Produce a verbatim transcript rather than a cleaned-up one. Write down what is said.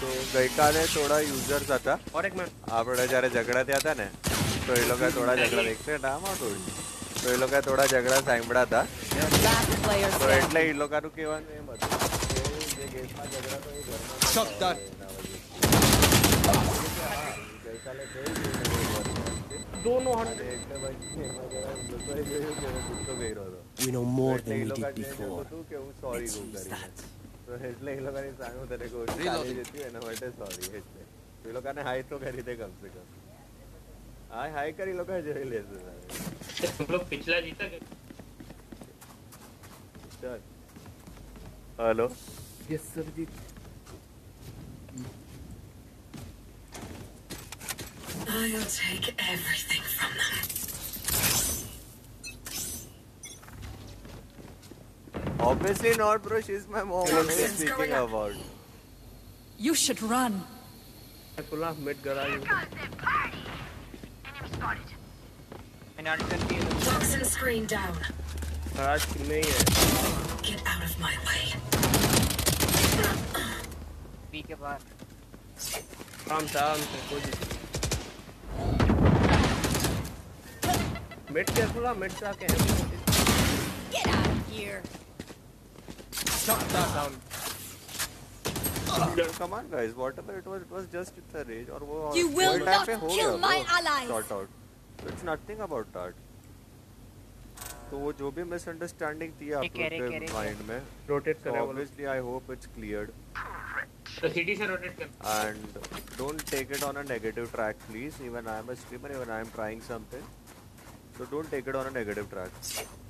तो गई काले थोड़ा यूजर्स आता और एक मैं આપણે જ્યારે ઝઘડા થયા હતા ને તો એ લોકો થોડા ઝઘડા દેખતે ડામા થોડી તો એ લોકો થોડા ઝઘડા સાંભળ્યા હતા તો એટલે એ લોકોનું કહેવાનું એમ હતું કે જે ગેમમાં ઝઘડા તો એ ઘરમાં શટ ડન ગઈકાલે થઈ ગયું दोनों અને એટલે પછી એમાં જરા લોકોએ જોયું કે ગુસ્સો કર્યો હતો We know more એટલે than એ we લોકો did before. હતું કે હું સોરી કહું કરીને તો એટલે એ લોકોની સામે હું તને કહું છું ચાલી જતી એના માટે સોરી એટલે એ લોકોને હાઈ તો કરી દે કમસે કમ હાય હાય કરી લોકો જોઈ લેશે हम लोग पिछला जीता के चल हेलो यस सर जी I'll take everything from them. Obviously not, bro. She's my mom. What are you speaking about? You should run. I pull off mid garage. Toxin screen down. garage में ही है. Get out of my way. बी के बाहर. काम था हमसे कुछ. Mid careful ah, mid से आके है. Get out of here. Shut that down. Come on, guys. Whatever it was, it was just it's a rage. और वो You will वो time not पे हो kill गया, my bro. allies. Sort out. So it's nothing about that. तो वो जो भी misunderstanding थी आप लोग के mind में, rotate so करे वो. obviously I hope it's cleared. तो सिटी से रोटेट कर. And don't take it on a negative track, please. Even I am a streamer, even I am trying something. So don't take it on a negative track.